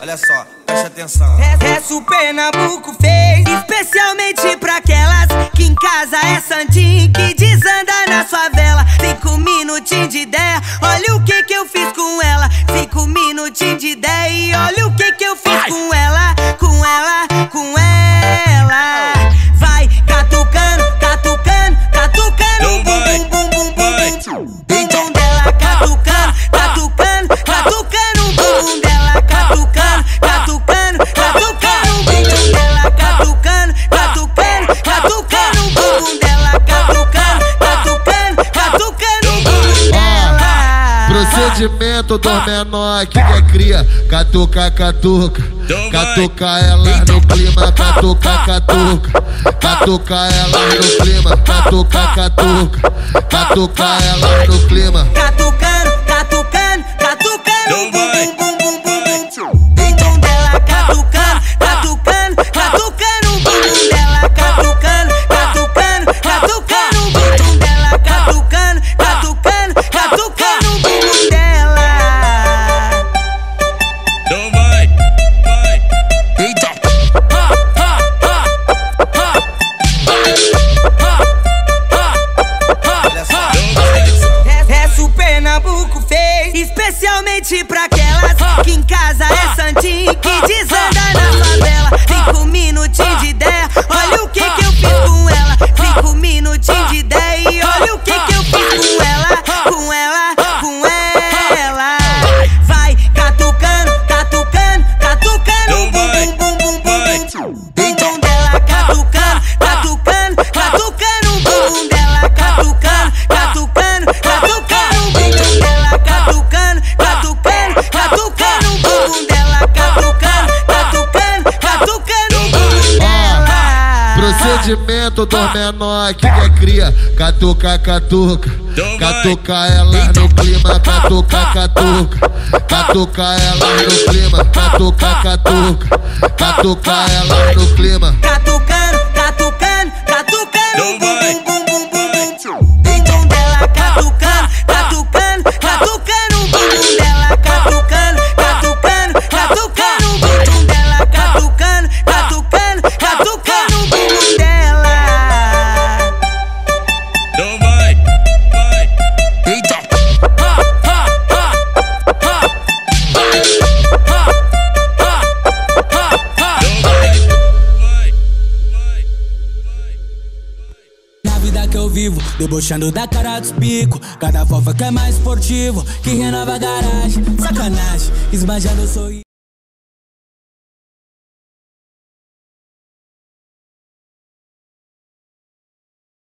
Olha só, preste atenção. Essa o Pernambuco fez especialmente pra aquelas que em casa é santinho, que desanda na favela. 5 minutinhos de ideia, olha o que eu fiz com ela. 5 minutinhos de ideia e olha o que eu fiz com ela. Com ela, com ela. Vai catucando, catucando, catucando. Bum, bum, bum, bum, bum, bum. Bum dela catucando, catucando, catucando. Bum dela catucando, catucando, catucando. Bum dela catucando, catucando, catucando. Bum dela catucando, catucando, catucando. Bum dela. Procedimento dos menor que quer cria. Catuca, catuca. Catuca ela no clima. Catuca, catuca. Catuca ela no clima. Catuca, catuca. Catuca ela no clima. Catucando, catucando, catucando. Bum, bum, bum, bum, bum. Bum dela catucando, catucando, catucando. Bum dela catucando, catucando, catucando. Bum dela catucando, catucando, catucando. Bum dela. Então vai. Eita! Olha só. Essa o Pernambuco fez especialmente pra aquelas que em casa é santinho, que desanda na favela. 5 minutinhos de ideia, olha o que eu fiz com ela. 5 minutinhos de ideia e olha o que eu fiz com ela. Com ela, com ela. Vai catucando, catucando, catucando. Bum, bum, bum, bum, bum, bum. Bum dela catucando, catucando, catucando. Bum dela catucando, catucando, catucando. Bum dela catucando, catucando, catucando. Bum dela catucando, catucando, catucando. Bum dela. Procedimento dos menor que quer cria. Catuca, catuca. Catuca ela no clima. Catuca, catuca. Catuca ela no clima. Catuca, catuca. Catuca ela no clima. Catucando, catucando, catucando. Bum, bum, bum, bum, bum. Bum dela catucando, catucando, catucando. Bum dela catucando, catucando, catucando. Bum dela catucando, catucando, catucando. Bum dela. Então vai. Eita! Na vida que eu vivo, debochando da cara dos pico. Cada fofa que é mais esportivo, que renova a garagem. Sacanagem, esbanjando o sorriso.